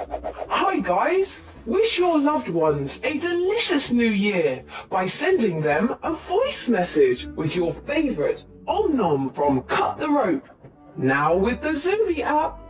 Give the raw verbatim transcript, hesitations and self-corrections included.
Hi guys! Wish your loved ones a delicious new year by sending them a voice message with your favourite Om Nom from Cut the Rope. Now with the Zoomy app.